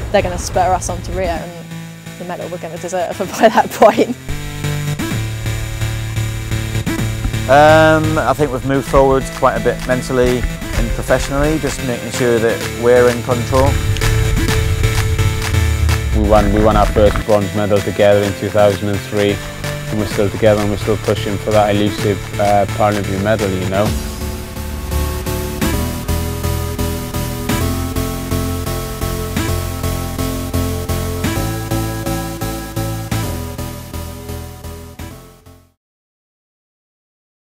they're going to spur us on to Rio, and the medal we're going to deserve by that point. I think we've moved forward quite a bit mentally and professionally, just making sure that we're in control. We won our first bronze medal together in 2003, and we're still together and we're still pushing for that elusive Paralympic medal, you know.